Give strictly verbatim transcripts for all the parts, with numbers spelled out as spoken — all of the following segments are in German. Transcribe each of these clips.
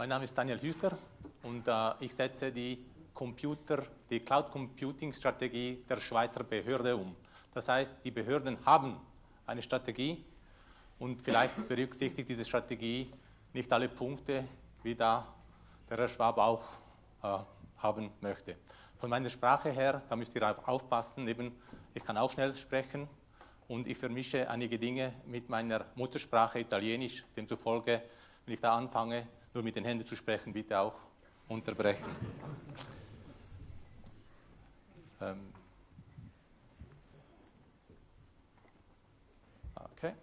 Mein Name ist Daniel Hüßler und äh, ich setze die Computer, die Cloud Computing Strategie der Schweizer Behörde um. Das heißt, die Behörden haben eine Strategie und vielleicht berücksichtigt diese Strategie nicht alle Punkte, wie da der Herr Schwab auch äh, haben möchte. Von meiner Sprache her, da müsst ihr aufpassen, eben, ich kann auch schnell sprechen und ich vermische einige Dinge mit meiner Muttersprache Italienisch, demzufolge, wenn ich da anfange, nur mit den Händen zu sprechen, bitte auch unterbrechen. Ähm okay.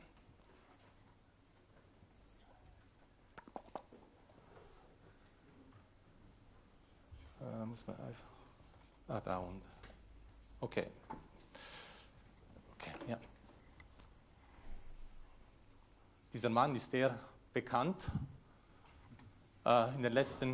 Äh, muss man einfach. Ah, da unten. Okay. Okay, ja. Dieser Mann ist sehr bekannt. In den letzten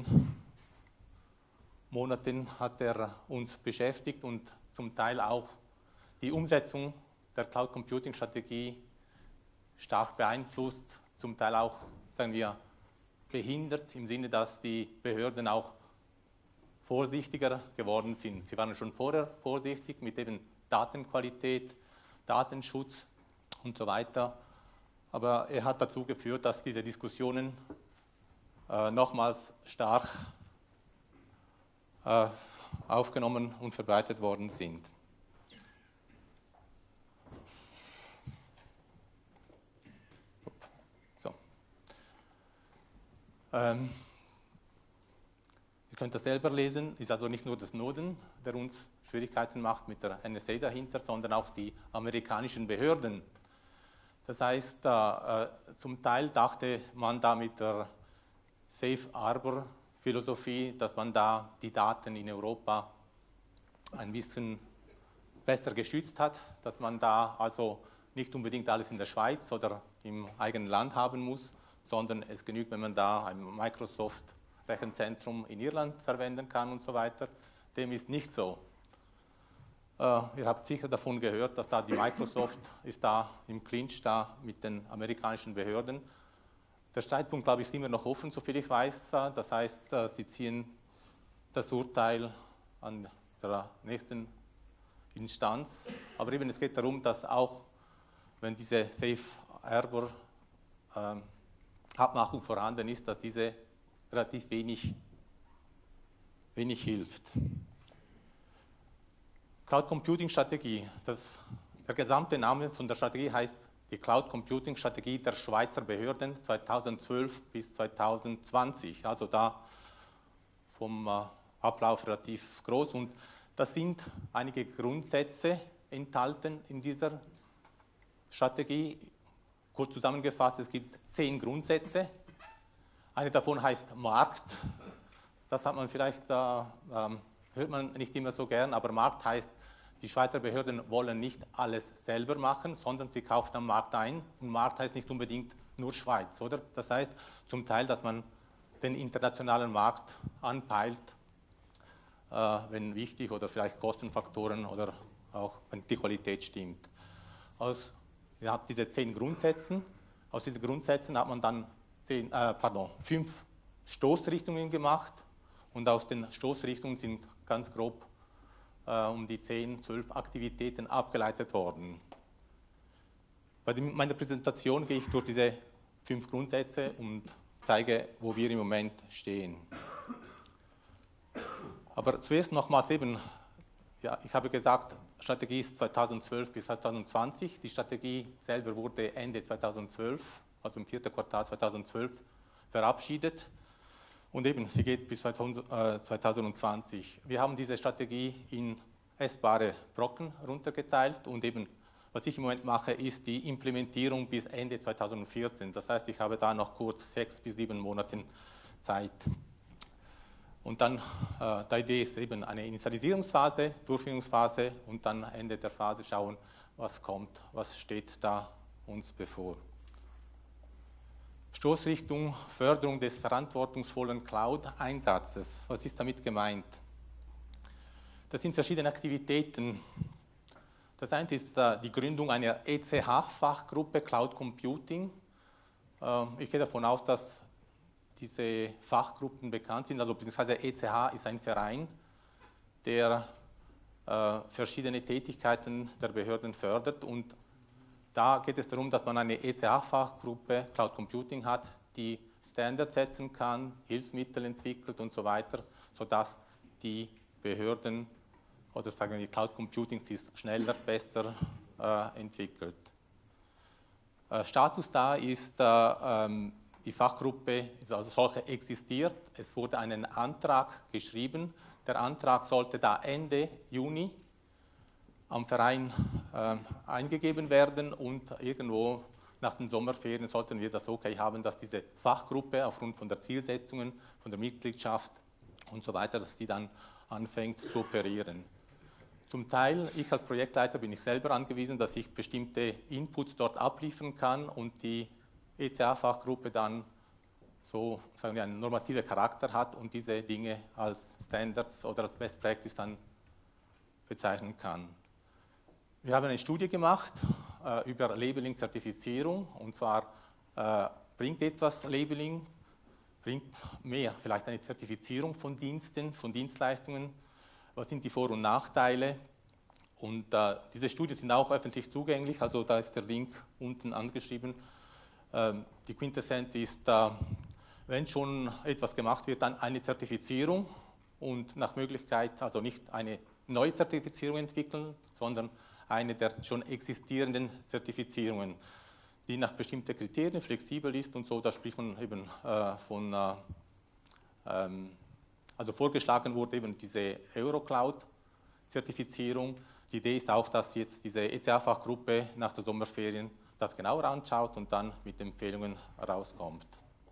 Monaten hat er uns beschäftigt und zum Teil auch die Umsetzung der Cloud Computing Strategie stark beeinflusst, zum Teil auch, sagen wir, behindert, im Sinne, dass die Behörden auch vorsichtiger geworden sind. Sie waren schon vorher vorsichtig mit eben Datenqualität, Datenschutz und so weiter, aber er hat dazu geführt, dass diese Diskussionen Äh, nochmals stark äh, aufgenommen und verbreitet worden sind. So. Ähm, ihr könnt das selber lesen, ist also nicht nur das Snowden, der uns Schwierigkeiten macht mit der N S A dahinter, sondern auch die amerikanischen Behörden. Das heißt, äh, zum Teil dachte man da mit der Safe Harbor Philosophie, dass man da die Daten in Europa ein bisschen besser geschützt hat, dass man da also nicht unbedingt alles in der Schweiz oder im eigenen Land haben muss, sondern es genügt, wenn man da ein Microsoft-Rechenzentrum in Irland verwenden kann und so weiter. Dem ist nicht so. Äh, ihr habt sicher davon gehört, dass da die Microsoft ist da im Clinch da mit den amerikanischen Behörden. Der Streitpunkt, glaube ich, ist immer noch offen, soviel ich weiß. Das heißt, Sie ziehen das Urteil an der nächsten Instanz. Aber eben, es geht darum, dass auch, wenn diese Safe Harbor ähm, Abmachung vorhanden ist, dass diese relativ wenig, wenig hilft. Cloud Computing Strategie, das, der gesamte Name von der Strategie heißt die Cloud Computing Strategie der Schweizer Behörden zweitausendzwölf bis zweitausendzwanzig, also da vom äh, Ablauf relativ groß. Und das sind einige Grundsätze enthalten in dieser Strategie. Kurz zusammengefasst, es gibt zehn Grundsätze. Eine davon heißt Markt. Das hat man vielleicht, äh, äh, hört man nicht immer so gern, aber Markt heißt, die Schweizer Behörden wollen nicht alles selber machen, sondern sie kaufen am Markt ein. Und Markt heißt nicht unbedingt nur Schweiz, oder? Das heißt zum Teil, dass man den internationalen Markt anpeilt, äh, wenn wichtig, oder vielleicht Kostenfaktoren oder auch wenn die Qualität stimmt. Aus, ihr habt diese zehn Grundsätze. Aus diesen Grundsätzen hat man dann zehn, äh, pardon, fünf Stoßrichtungen gemacht. Und aus den Stoßrichtungen sind ganz grob um die zehn, zwölf Aktivitäten abgeleitet worden. Bei meiner Präsentation gehe ich durch diese fünf Grundsätze und zeige, wo wir im Moment stehen. Aber zuerst nochmals eben, ja, ich habe gesagt, Strategie ist zweitausendzwölf bis zweitausendzwanzig. Die Strategie selber wurde Ende zweitausendzwölf, also im vierten Quartal zweitausendzwölf, verabschiedet. Und eben, sie geht bis zweitausendzwanzig. Wir haben diese Strategie in essbare Brocken runtergeteilt und eben, was ich im Moment mache, ist die Implementierung bis Ende zweitausendvierzehn. Das heißt, ich habe da noch kurz sechs bis sieben Monate Zeit. Und dann, äh, die Idee ist eben eine Initialisierungsphase, Durchführungsphase und dann Ende der Phase schauen, was kommt, was steht da uns bevor. Stoßrichtung Förderung des verantwortungsvollen Cloud-Einsatzes. Was ist damit gemeint? Das sind verschiedene Aktivitäten. Das eine ist die Gründung einer E C H-Fachgruppe Cloud Computing. Ich gehe davon aus, dass diese Fachgruppen bekannt sind. Also beziehungsweise E C H ist ein Verein, der äh, verschiedene Tätigkeiten der Behörden fördert, und da geht es darum, dass man eine E C H-Fachgruppe Cloud Computing hat, die Standards setzen kann, Hilfsmittel entwickelt und so weiter, sodass die Behörden oder sagen wir die Cloud Computing sich schneller, besser äh, entwickelt. Äh, Status da ist, äh, ähm, die Fachgruppe ist also solche existiert. Es wurde einen Antrag geschrieben. Der Antrag sollte da Ende Juni am Verein äh, eingegeben werden, und irgendwo nach den Sommerferien sollten wir das okay haben, dass diese Fachgruppe aufgrund von der Zielsetzungen, von der Mitgliedschaft und so weiter, dass die dann anfängt zu operieren. Zum Teil, ich als Projektleiter bin ich selber angewiesen, dass ich bestimmte Inputs dort abliefern kann und die E C A-Fachgruppe dann so, sagen wir, einen normativen Charakter hat und diese Dinge als Standards oder als Best Practice dann bezeichnen kann. Wir haben eine Studie gemacht äh, über Labeling-Zertifizierung, und zwar äh, bringt etwas Labeling, bringt mehr, vielleicht eine Zertifizierung von Diensten, von Dienstleistungen. Was sind die Vor- und Nachteile? Und äh, diese Studien sind auch öffentlich zugänglich, also da ist der Link unten angeschrieben. Ähm, die Quintessenz ist, äh, wenn schon etwas gemacht wird, dann eine Zertifizierung und nach Möglichkeit also nicht eine neue Zertifizierung entwickeln, sondern eine der schon existierenden Zertifizierungen, die nach bestimmten Kriterien flexibel ist und so. Da spricht man eben äh, von äh, ähm, Also vorgeschlagen wurde eben diese Eurocloud-Zertifizierung. Die Idee ist auch, dass jetzt diese E C A-Fachgruppe nach der Sommerferien das genauer anschaut und dann mit Empfehlungen rauskommt.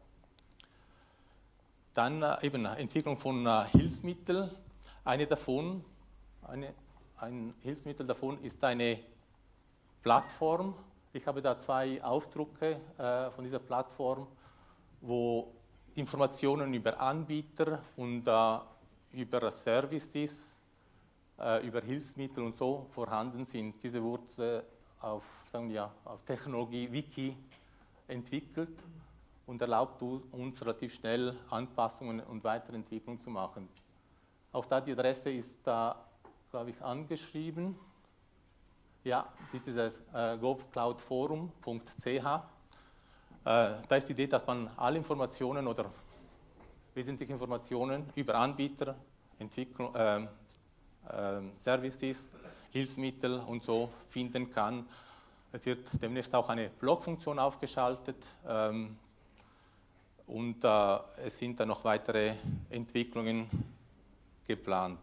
Dann äh, eben Entwicklung von äh, Hilfsmitteln. Eine davon, eine, ein Hilfsmittel davon ist eine Plattform. Ich habe da zwei Aufdrucke äh, von dieser Plattform, wo Informationen über Anbieter und äh, über Services, äh, über Hilfsmittel und so vorhanden sind. Diese wurde auf, sagen wir, auf Technologie-Wiki entwickelt und erlaubt uns relativ schnell Anpassungen und Weiterentwicklung zu machen. Auch da die Adresse ist da, glaube ich, angeschrieben. Ja, das ist das äh, govcloudforum punkt c h. Da ist die Idee, dass man alle Informationen oder wesentliche Informationen über Anbieter, Entwicklung, äh, äh, Services, Hilfsmittel und so finden kann. Es wird demnächst auch eine Blogfunktion aufgeschaltet ähm, und äh, es sind dann noch weitere Entwicklungen geplant.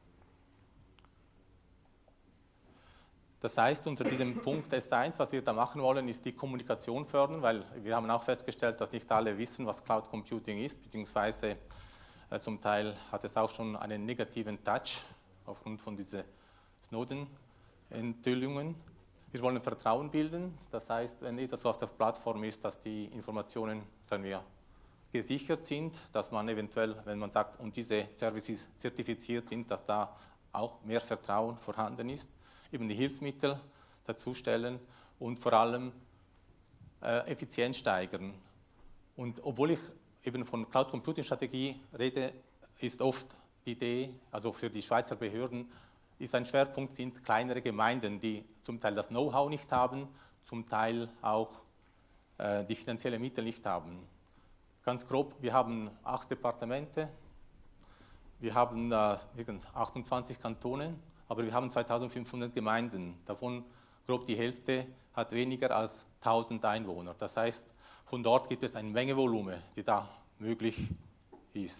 Das heißt, unter diesem Punkt S eins, was wir da machen wollen, ist die Kommunikation fördern, weil wir haben auch festgestellt, dass nicht alle wissen, was Cloud Computing ist, beziehungsweise äh, zum Teil hat es auch schon einen negativen Touch aufgrund von diesen Snowden-Enthüllungen. Wir wollen Vertrauen bilden, das heißt, wenn etwas so auf der Plattform ist, dass die Informationen, sagen wir, gesichert sind, dass man eventuell, wenn man sagt, und diese Services zertifiziert sind, dass da auch mehr Vertrauen vorhanden ist. Eben die Hilfsmittel dazustellen und vor allem äh, Effizienz steigern. Und obwohl ich eben von Cloud Computing Strategie rede, ist oft die Idee, also für die Schweizer Behörden, ist ein Schwerpunkt sind kleinere Gemeinden, die zum Teil das Know-how nicht haben, zum Teil auch äh, die finanziellen Mittel nicht haben. Ganz grob, wir haben acht Departemente, wir haben äh, achtundzwanzig Kantone, aber wir haben zweitausendfünfhundert Gemeinden. Davon grob die Hälfte hat weniger als tausend Einwohner. Das heißt, von dort gibt es eine Menge Volumen, die da möglich ist.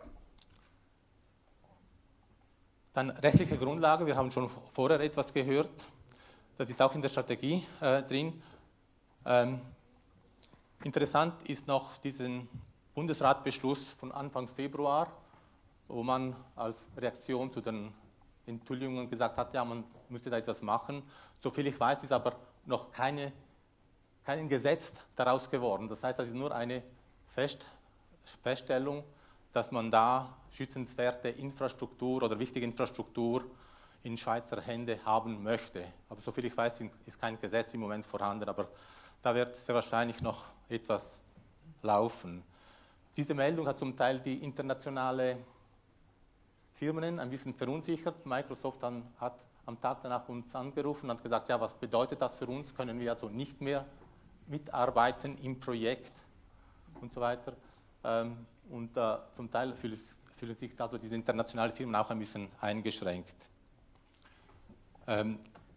Dann rechtliche Grundlage, wir haben schon vorher etwas gehört. Das ist auch in der Strategie äh, drin. Ähm, interessant ist noch diesen Bundesratbeschluss von Anfang Februar, wo man als Reaktion zu den Enthüllungen gesagt hat, ja, man müsste da etwas machen. Soviel ich weiß, ist aber noch keine, kein Gesetz daraus geworden. Das heißt, das ist nur eine Fest, Feststellung, dass man da schützenswerte Infrastruktur oder wichtige Infrastruktur in Schweizer Hände haben möchte. Aber soviel ich weiß, ist kein Gesetz im Moment vorhanden, aber da wird sehr wahrscheinlich noch etwas laufen. Diese Meldung hat zum Teil die internationale Firmen ein bisschen verunsichert. Microsoft dann, hat am Tag danach uns angerufen und hat gesagt, ja, was bedeutet das für uns? Können wir also nicht mehr mitarbeiten im Projekt und so weiter. Ähm, und äh, zum Teil fühlen, fühlen sich also diese internationalen Firmen auch ein bisschen eingeschränkt. Ähm,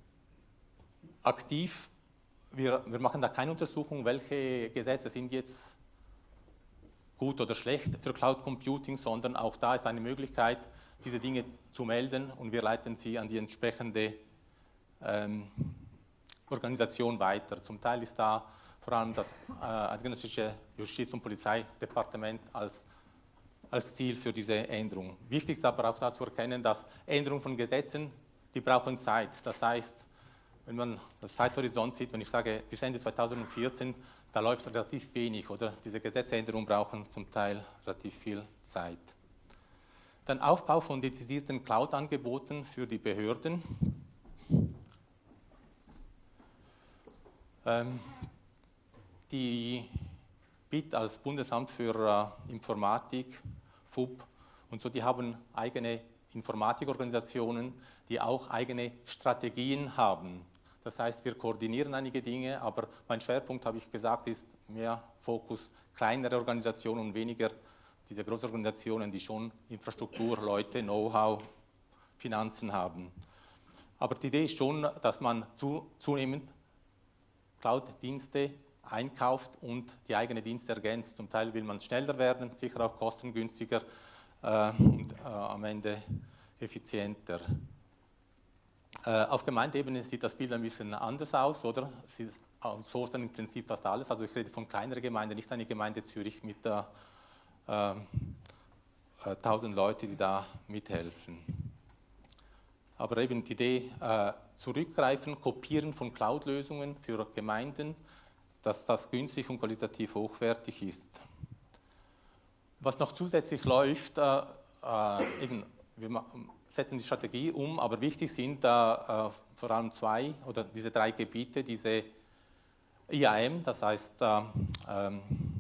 aktiv, wir, wir machen da keine Untersuchung, welche Gesetze sind jetzt gut oder schlecht für Cloud Computing, sondern auch da ist eine Möglichkeit, diese Dinge zu melden und wir leiten sie an die entsprechende ähm, Organisation weiter. Zum Teil ist da vor allem das äh, eidgenössische Justiz- und Polizeidepartement als, als Ziel für diese Änderung. Wichtig ist aber auch da zu erkennen, dass Änderungen von Gesetzen, die brauchen Zeit. Das heißt, wenn man das Zeithorizont sieht, wenn ich sage bis Ende zweitausendvierzehn, da läuft relativ wenig, oder diese Gesetzesänderungen brauchen zum Teil relativ viel Zeit. Dann Aufbau von dezidierten Cloud-Angeboten für die Behörden. Ähm, die B I T als Bundesamt für äh, Informatik, F U P und so, die haben eigene Informatikorganisationen, die auch eigene Strategien haben. Das heißt, wir koordinieren einige Dinge, aber mein Schwerpunkt, habe ich gesagt, ist mehr Fokus kleinere Organisationen und weniger diese großen Organisationen, die schon Infrastruktur, Leute, Know-how, Finanzen haben. Aber die Idee ist schon, dass man zu, zunehmend Cloud-Dienste einkauft und die eigenen Dienste ergänzt. Zum Teil will man schneller werden, sicher auch kostengünstiger äh, und äh, am Ende effizienter. Äh, auf Gemeindeebene sieht das Bild ein bisschen anders aus, oder? Sie outsourcen im Prinzip fast alles. Also ich rede von kleineren Gemeinden, nicht eine Gemeinde Zürich mit äh, äh, tausend Leuten, die da mithelfen. Aber eben die Idee, äh, zurückgreifen, kopieren von Cloud-Lösungen für Gemeinden, dass das günstig und qualitativ hochwertig ist. Was noch zusätzlich läuft, äh, äh, eben, wir setzen die Strategie um, aber wichtig sind da äh, vor allem zwei oder diese drei Gebiete, diese I A M, das heißt äh, ähm,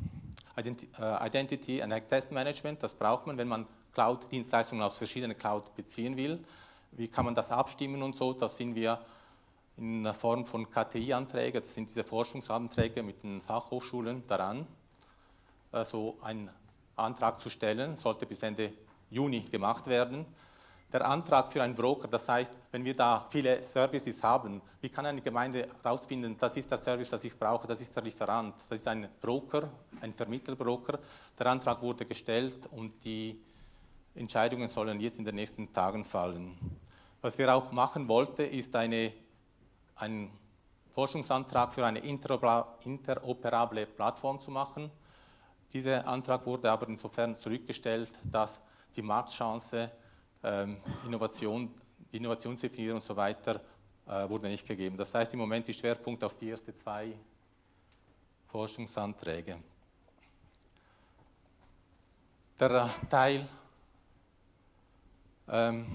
Identity and Access Management, das braucht man, wenn man Cloud-Dienstleistungen aus verschiedenen Cloud beziehen will. Wie kann man das abstimmen und so? Das sind wir in der Form von K T I-Anträgen, das sind diese Forschungsanträge mit den Fachhochschulen daran, so einen Antrag zu stellen, sollte bis Ende Juni gemacht werden. Der Antrag für einen Broker, das heißt, wenn wir da viele Services haben, wie kann eine Gemeinde herausfinden, das ist der Service, das ich brauche, das ist der Lieferant, das ist ein Broker, ein Vermittlerbroker. Der Antrag wurde gestellt und die Entscheidungen sollen jetzt in den nächsten Tagen fallen. Was wir auch machen wollten, ist eine, einen Forschungsantrag für eine interoperable Plattform zu machen. Dieser Antrag wurde aber insofern zurückgestellt, dass die Marktchance, ähm, Innovation, die Innovationsdefinition und so weiter äh, wurde nicht gegeben. Das heißt, im Moment ist Schwerpunkt auf die ersten zwei Forschungsanträge. Der Teil ähm,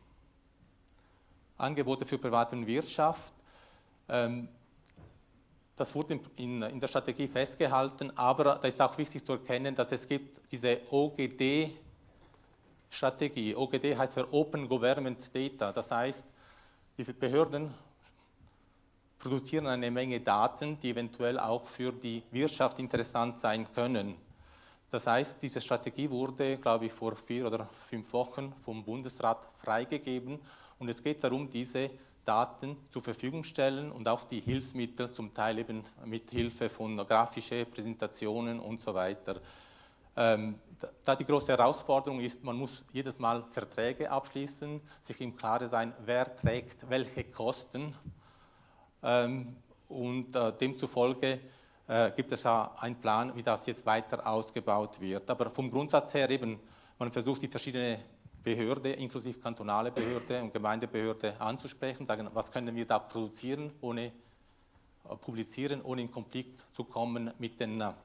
Angebote für Privat und Wirtschaft, ähm, das wurde in, in, in der Strategie festgehalten, aber da ist auch wichtig zu erkennen, dass es gibt diese O G D-Strategie. O G D heißt für Open Government Data, das heißt, die Behörden produzieren eine Menge Daten, die eventuell auch für die Wirtschaft interessant sein können. Das heißt, diese Strategie wurde, glaube ich, vor vier oder fünf Wochen vom Bundesrat freigegeben und es geht darum, diese Daten zur Verfügung stellen und auch die Hilfsmittel, zum Teil eben mit Hilfe von grafischen Präsentationen und so weiter. Ähm, da die große Herausforderung ist, man muss jedes Mal Verträge abschließen, sich im Klaren sein, wer trägt welche Kosten ähm, und äh, demzufolge äh, gibt es ja einen Plan, wie das jetzt weiter ausgebaut wird. Aber vom Grundsatz her eben, man versucht die verschiedenen Behörde, inklusive kantonale Behörde und Gemeindebehörde anzusprechen, sagen, was können wir da produzieren, ohne äh, publizieren, ohne in Konflikt zu kommen mit, den, äh,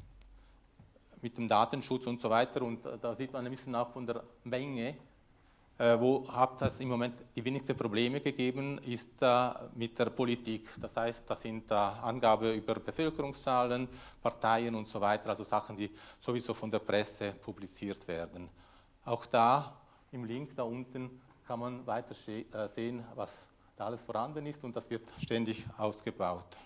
mit dem Datenschutz und so weiter. Und äh, da sieht man ein bisschen auch von der Menge Äh, wo hat es im Moment die wenigsten Probleme gegeben, ist äh, mit der Politik. Das heißt, das sind äh, Angaben über Bevölkerungszahlen, Parteien und so weiter, also Sachen, die sowieso von der Presse publiziert werden. Auch da im Link da unten kann man weiter äh, sehen, was da alles vorhanden ist, und das wird ständig ausgebaut.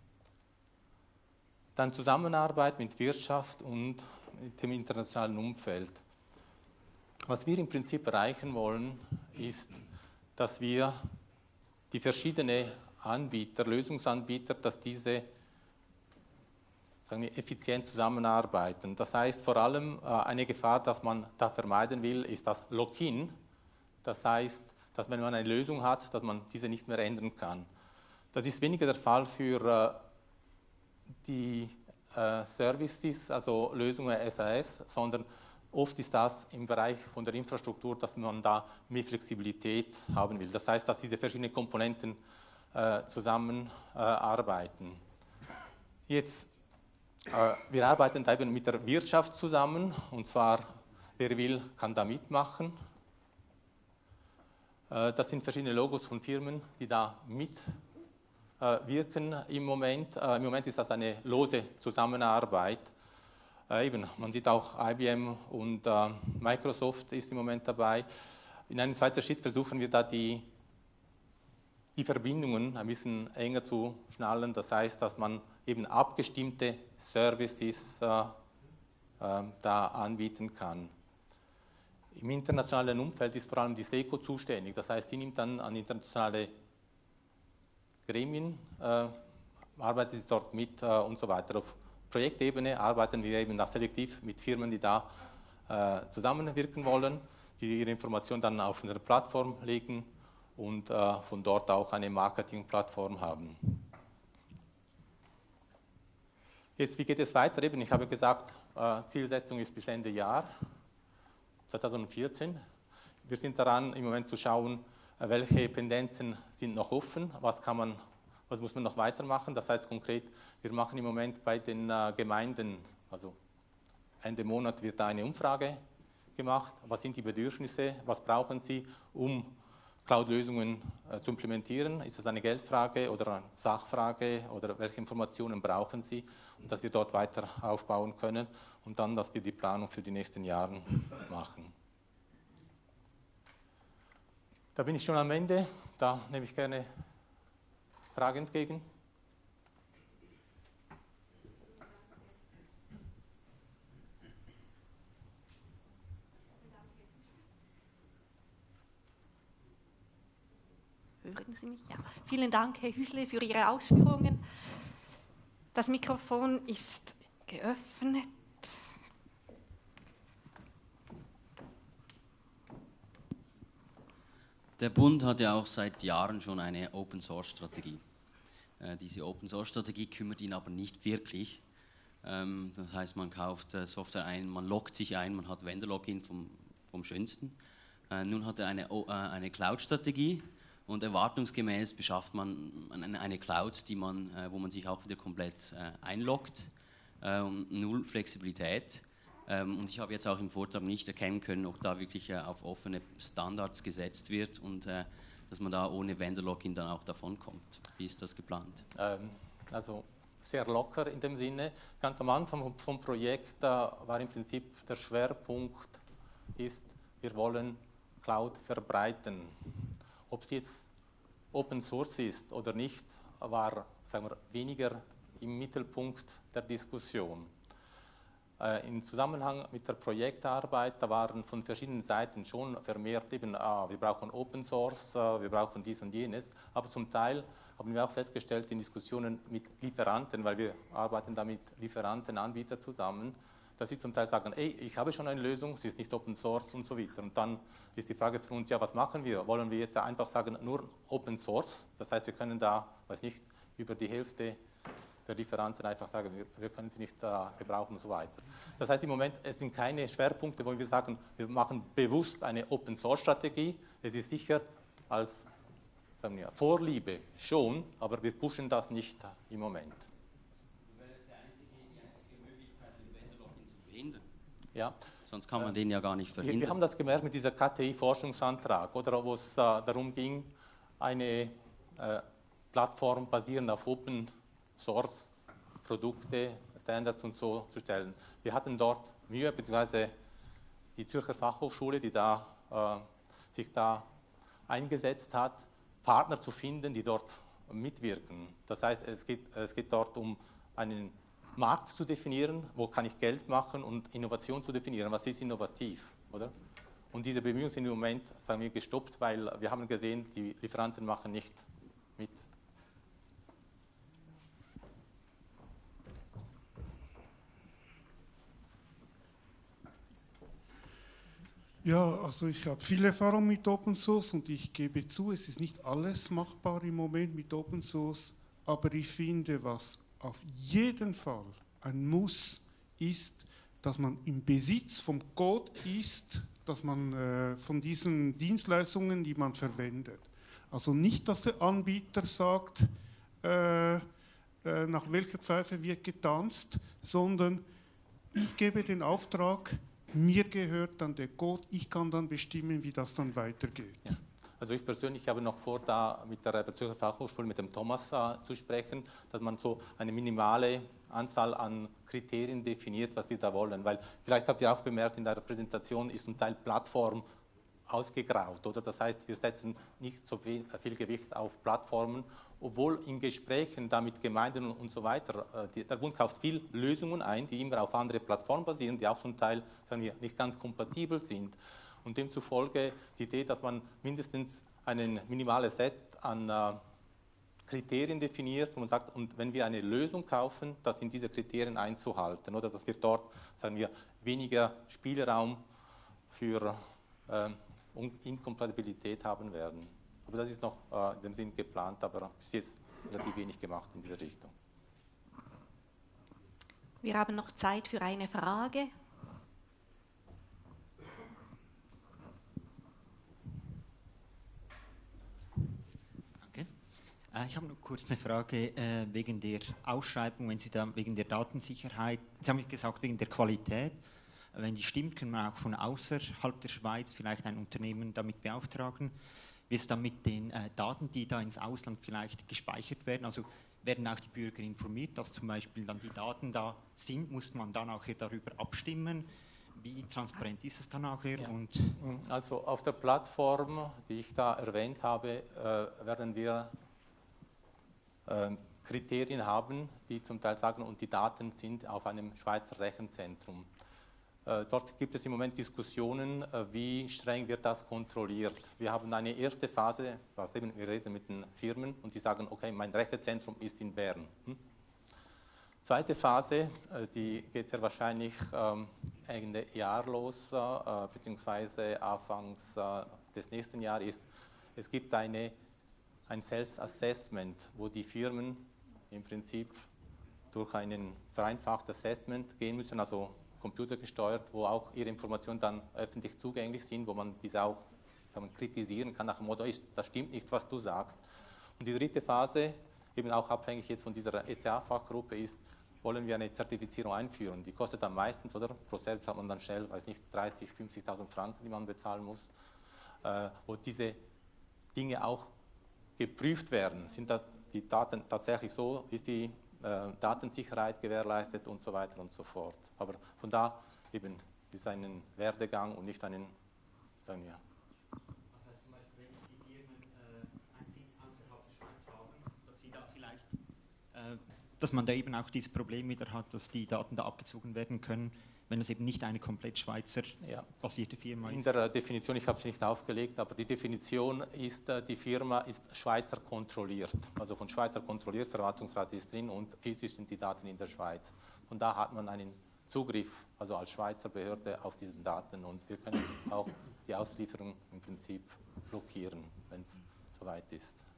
Dann Zusammenarbeit mit Wirtschaft und mit dem internationalen Umfeld. Was wir im Prinzip erreichen wollen, ist, dass wir die verschiedenen Anbieter, Lösungsanbieter, dass diese, sagen wir, effizient zusammenarbeiten. Das heißt, vor allem äh, eine Gefahr, dass man da vermeiden will, ist das Lock-in. Das heißt, dass wenn man eine Lösung hat, dass man diese nicht mehr ändern kann. Das ist weniger der Fall für äh, die äh, Services, also Lösungen S A S, sondern oft ist das im Bereich von der Infrastruktur, dass man da mehr Flexibilität haben will. Das heißt, dass diese verschiedenen Komponenten äh, zusammenarbeiten. Äh, Jetzt, äh, wir arbeiten da eben mit der Wirtschaft zusammen, und zwar, wer will, kann da mitmachen. Äh, das sind verschiedene Logos von Firmen, die da mitwirken äh, im Moment. Äh, Im Moment ist das eine lose Zusammenarbeit. Äh, eben, man sieht auch I B M und äh, Microsoft ist im Moment dabei. In einem zweiten Schritt versuchen wir da die, die Verbindungen ein bisschen enger zu schnallen. Das heißt, dass man eben abgestimmte Services äh, äh, da anbieten kann. Im internationalen Umfeld ist vor allem die SECO zuständig. Das heißt, sie nimmt dann an internationale Gremien, äh, arbeitet sie dort mit äh, und so weiter. Auf Projektebene arbeiten wir eben da selektiv mit Firmen, die da äh, zusammenwirken wollen, die ihre Informationen dann auf eine Plattform legen und äh, von dort auch eine Marketingplattform haben. Jetzt, wie geht es weiter? Eben, ich habe gesagt, äh, Zielsetzung ist bis Ende Jahr zweitausendvierzehn. Wir sind daran, im Moment zu schauen, äh, welche Pendenzen sind noch offen, was kann man Was muss man noch weitermachen? Das heißt konkret, wir machen im Moment bei den äh, Gemeinden, also Ende Monat wird da eine Umfrage gemacht. Was sind die Bedürfnisse? Was brauchen sie, um Cloud-Lösungen äh, zu implementieren? Ist es eine Geldfrage oder eine Sachfrage oder welche Informationen brauchen sie? Und dass wir dort weiter aufbauen können und dann, dass wir die Planung für die nächsten Jahre machen. Da bin ich schon am Ende. Da nehme ich gerne Fragen entgegen? Hören Sie mich? Ja. Vielen Dank, Herr Hüsle, für Ihre Ausführungen. Das Mikrofon ist geöffnet. Der Bund hat ja auch seit Jahren schon eine Open-Source-Strategie. Äh, diese Open-Source-Strategie kümmert ihn aber nicht wirklich. Ähm, das heißt, man kauft äh, Software ein, man loggt sich ein, man hat Vendor-Login vom, vom Schönsten. Äh, nun hat er eine, äh, eine Cloud-Strategie und erwartungsgemäß beschafft man eine, eine Cloud, die man, äh, wo man sich auch wieder komplett äh, einloggt. Äh, und null Flexibilität. Und ich habe jetzt auch im Vortrag nicht erkennen können, ob da wirklich äh, auf offene Standards gesetzt wird und äh, dass man da ohne Vendor-Login dann auch davon kommt. Wie ist das geplant? Ähm, also sehr locker in dem Sinne. Ganz am Anfang vom, vom Projekt äh, war im Prinzip der Schwerpunkt ist, wir wollen Cloud verbreiten. Ob es jetzt Open Source ist oder nicht, war, sagen wir, weniger im Mittelpunkt der Diskussion. Im Zusammenhang mit der Projektarbeit, da waren von verschiedenen Seiten schon vermehrt eben, ah, wir brauchen Open Source, wir brauchen dies und jenes, aber zum Teil haben wir auch festgestellt in Diskussionen mit Lieferanten, weil wir arbeiten da mit Lieferanten, Anbietern zusammen, dass sie zum Teil sagen, ey, ich habe schon eine Lösung, sie ist nicht Open Source und so weiter. Und dann ist die Frage für uns, ja, was machen wir? Wollen wir jetzt einfach sagen, nur Open Source? Das heißt, wir können da, weiß nicht, über die Hälfte der Lieferanten einfach sagen, wir, wir können sie nicht äh, gebrauchen und so weiter. Das heißt im Moment, es sind keine Schwerpunkte, wo wir sagen, wir machen bewusst eine Open-Source-Strategie. Es ist sicher als sagen wir, Vorliebe schon, aber wir pushen das nicht im Moment. Wäre es die einzige, die einzige Möglichkeit, den Vendor-Login zu verhindern? Ja. Sonst kann man äh, den ja gar nicht verhindern. Wir, wir haben das gemerkt mit dieser K T I-Forschungsantrag, oder, wo es äh, darum ging, eine äh, Plattform basierend auf Open Source Produkte, Standards und so zu stellen. Wir hatten dort Mühe, beziehungsweise die Zürcher Fachhochschule, die da, äh, sich da eingesetzt hat, Partner zu finden, die dort mitwirken. Das heißt, es geht, es geht dort um einen Markt zu definieren, wo kann ich Geld machen, und Innovation zu definieren, was ist innovativ, oder? Und diese Bemühungen sind im Moment, sagen wir, gestoppt, weil wir haben gesehen, die Lieferanten machen nicht mit. Ja, also ich habe viel Erfahrung mit Open Source und ich gebe zu, es ist nicht alles machbar im Moment mit Open Source, aber ich finde, was auf jeden Fall ein Muss ist, dass man im Besitz vom Code ist, dass man äh, von diesen Dienstleistungen, die man verwendet. Also nicht, dass der Anbieter sagt, äh, äh, nach welcher Pfeife wird getanzt, sondern ich gebe den Auftrag, mir gehört dann der Code, ich kann dann bestimmen, wie das dann weitergeht. Ja. Also ich persönlich habe noch vor, da mit der Zürcher Fachhochschule, mit dem Thomas äh, zu sprechen, dass man so eine minimale Anzahl an Kriterien definiert, was wir da wollen. Weil vielleicht habt ihr auch bemerkt, in der Präsentation ist ein Teil Plattform ausgegraut, oder? Das heißt, wir setzen nicht so viel, viel Gewicht auf Plattformen, obwohl in Gesprächen da mit Gemeinden und, und so weiter, äh, die, der Bund kauft viel Lösungen ein, die immer auf andere Plattformen basieren, die auch zum Teil, sagen wir, nicht ganz kompatibel sind. Und demzufolge die Idee, dass man mindestens ein minimales Set an äh, Kriterien definiert, wo man sagt, und wenn wir eine Lösung kaufen, das sind diese Kriterien einzuhalten, oder dass wir dort, sagen wir, weniger Spielraum für äh, Inkompatibilität haben werden. Aber das ist noch äh, in dem Sinn geplant, aber bis jetzt relativ wenig gemacht in dieser Richtung. Wir haben noch Zeit für eine Frage. Danke. Äh, ich habe noch kurz eine Frage äh, wegen der Ausschreibung, wenn Sie da wegen der Datensicherheit, Sie haben gesagt, wegen der Qualität. Wenn die stimmt, können wir auch von außerhalb der Schweiz vielleicht ein Unternehmen damit beauftragen. Wie ist dann mit den äh, Daten, die da ins Ausland vielleicht gespeichert werden? Also werden auch die Bürger informiert, dass zum Beispiel dann die Daten da sind? Muss man dann auch darüber abstimmen? Wie transparent ist es dann nachher? Ja. Und also auf der Plattform, die ich da erwähnt habe, äh, werden wir äh, Kriterien haben, die zum Teil sagen, und die Daten sind auf einem Schweizer Rechenzentrum. Äh, dort gibt es im Moment Diskussionen, äh, wie streng wird das kontrolliert. Wir haben eine erste Phase, was eben, wir reden mit den Firmen und die sagen, okay, mein Rechenzentrum ist in Bern. Hm? Zweite Phase, äh, die geht sehr wahrscheinlich ähm, Ende Jahr los, äh, beziehungsweise Anfangs äh, des nächsten Jahres, ist, es gibt eine, ein Self-Assessment, wo die Firmen im Prinzip durch ein vereinfachtes Assessment gehen müssen, also computergesteuert, wo auch ihre Informationen dann öffentlich zugänglich sind, wo man diese auch, sagen wir, kritisieren kann nach dem Motto, das stimmt nicht, was du sagst. Und die dritte Phase, eben auch abhängig jetzt von dieser E C A-Fachgruppe, ist, wollen wir eine Zertifizierung einführen. Die kostet dann meistens, oder? Pro Service hat man dann schnell, weiß nicht, dreißigtausend, fünfzigtausend Franken, die man bezahlen muss, äh, wo diese Dinge auch geprüft werden. Sind da die Daten tatsächlich so, ist die äh, Datensicherheit gewährleistet und so weiter und so fort. Aber von da eben ist ein Werdegang und nicht einen, sagen wir. Was heißt zum Beispiel, wenn die Firmen äh, einen Sitz außerhalb der Schweiz haben, dass sie da vielleicht, äh, dass man da eben auch dieses Problem wieder hat, dass die Daten da abgezogen werden können, wenn es eben nicht eine komplett Schweizer ja. basierte Firma ist. In der Definition, ich habe es nicht aufgelegt, aber die Definition ist, die Firma ist Schweizer kontrolliert, also von Schweizer kontrolliert, Verwaltungsrat ist drin und physisch sind die Daten in der Schweiz. Und da hat man einen Zugriff, also als Schweizer Behörde auf diesen Daten und wir können auch die Auslieferung im Prinzip blockieren, wenn es soweit ist.